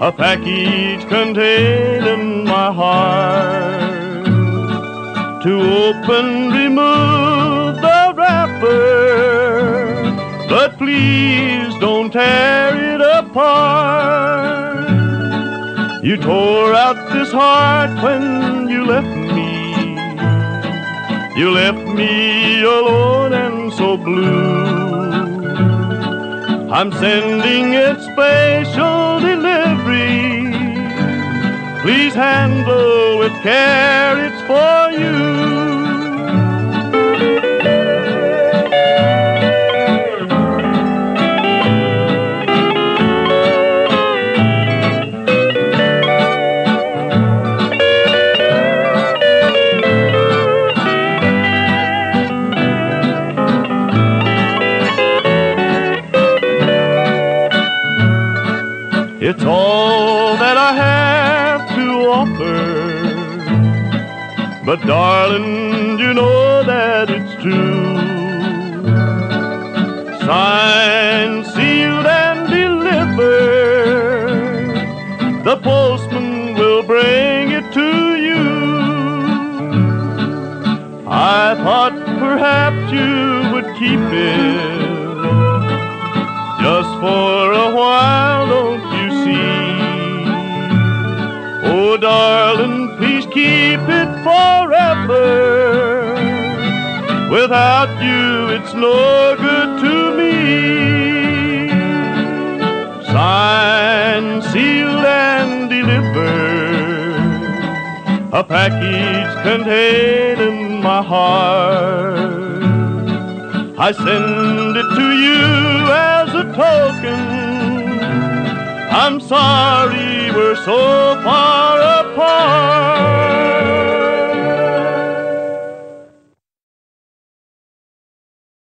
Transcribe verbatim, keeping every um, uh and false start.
a package containing my heart. To open, remove the wrapper, but please don't tear it apart. You tore out this heart when you left me. You left me alone and so blue. I'm sending it special delivery. Please handle with care, it's for you. It's all that I have to offer, but darling, you know that it's true. Signed, sealed, and delivered, the postman will bring it to you. I thought perhaps you would keep it just for a while, don't you? Oh, darling, please keep it forever. Without you, it's no good to me. Signed, sealed, and delivered, a package containing my heart. I send it to you as a token. I'm sorry we're so far apart.